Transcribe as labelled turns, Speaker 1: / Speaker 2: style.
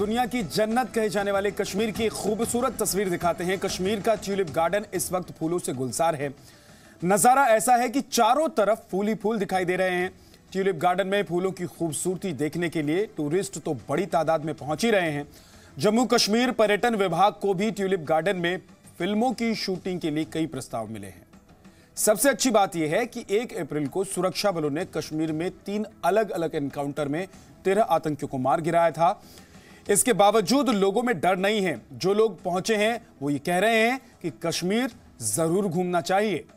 Speaker 1: दुनिया की जन्नत कहे जाने वाले कश्मीर की एक खूबसूरत तस्वीर दिखाते हैं। कश्मीर का ट्यूलिप गार्डन इस वक्त फूलों से गुलजार है। नजारा ऐसा है कि चारों तरफ फूल ही फूल दिखाई दे रहे हैं। ट्यूलिप गार्डन में फूलों की खूबसूरती देखने के लिए टूरिस्ट तो बड़ी तादाद में पहुंच ही रहे हैं। जम्मू कश्मीर पर्यटन विभाग को भी ट्यूलिप गार्डन में फिल्मों की शूटिंग के लिए कई प्रस्ताव मिले हैं। सबसे अच्छी बात यह है कि 1 अप्रैल को सुरक्षा बलों ने कश्मीर में 3 अलग अलग एनकाउंटर में 13 आतंकियों को मार गिराया था। इसके बावजूद लोगों में डर नहीं है। जो लोग पहुंचे हैं वो ये कह रहे हैं कि कश्मीर जरूर घूमना चाहिए।